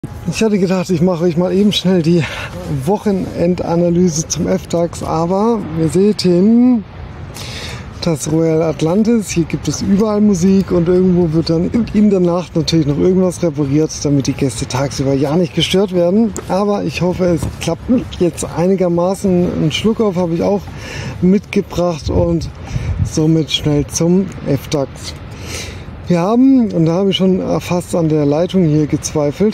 Ich hatte gedacht, ich mache euch mal eben schnell die Wochenendanalyse zum FDAX, aber ihr seht hinten das Royal Atlantis. Hier gibt es überall Musik und irgendwo wird dann in der Nacht natürlich noch irgendwas repariert, damit die Gäste tagsüber ja nicht gestört werden. Aber ich hoffe, es klappt jetzt einigermaßen. Einen Schluck auf habe ich auch mitgebracht und somit schnell zum FDAX. Wir haben, und da habe ich schon fast an der Leitung hier gezweifelt,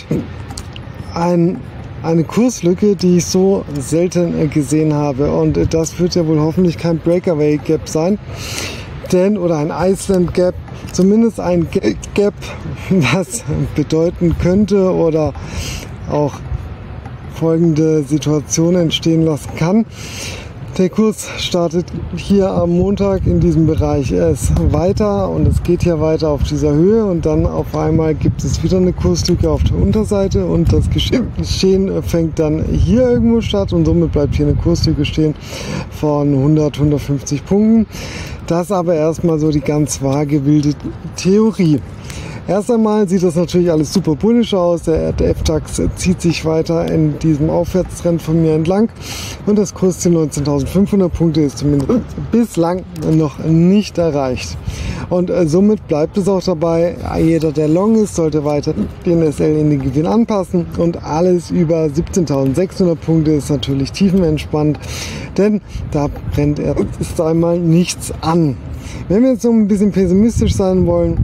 eine Kurslücke, die ich so selten gesehen habe, und das wird ja wohl hoffentlich kein Breakaway Gap sein, oder ein Iceland Gap, zumindest ein Gap, was bedeuten könnte oder auch folgende Situation entstehen lassen kann. Der Kurs startet hier am Montag in diesem Bereich erst weiter und es geht hier weiter auf dieser Höhe und dann auf einmal gibt es wieder eine Kurslücke auf der Unterseite und das Geschehen fängt dann hier irgendwo statt und somit bleibt hier eine Kurslücke stehen von 150 Punkten. Das aber erstmal so die ganz vage wilde Theorie. Erst einmal sieht das natürlich alles super bullisch aus. Der FDAX zieht sich weiter in diesem Aufwärtstrend von mir entlang und das Kursziel 19.500 Punkte ist zumindest bislang noch nicht erreicht. Und somit bleibt es auch dabei, jeder, der long ist, sollte weiter den SL in den Gewinn anpassen und alles über 17.600 Punkte ist natürlich tiefenentspannt, denn da brennt erst einmal nichts an. Wenn wir jetzt so ein bisschen pessimistisch sein wollen,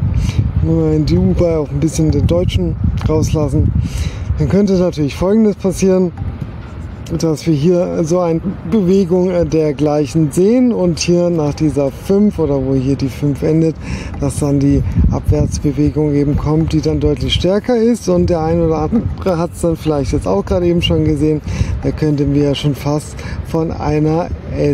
in die U-Bahn auch ein bisschen den Deutschen rauslassen, dann könnte natürlich Folgendes passieren, dass wir hier so eine Bewegung dergleichen sehen und hier nach dieser 5 oder wo hier die 5 endet, dass dann die Abwärtsbewegung eben kommt, die dann deutlich stärker ist und der ein oder andere hat es dann vielleicht jetzt auch gerade eben schon gesehen, da könnten wir ja schon fast von einer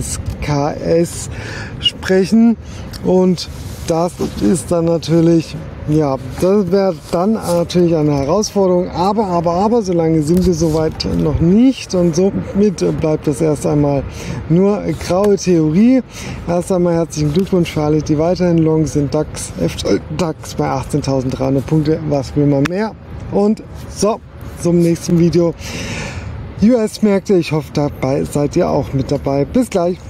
SKS sprechen und das ist dann natürlich, ja, das wäre dann natürlich eine Herausforderung, aber, solange sind wir soweit noch nicht und somit bleibt das erst einmal nur graue Theorie. Erst einmal herzlichen Glückwunsch für alle, die weiterhin long sind. DAX bei 18.300 Punkte, was will man mehr? Und so, zum nächsten Video. US-Märkte, ich hoffe, dabei seid ihr auch mit dabei. Bis gleich.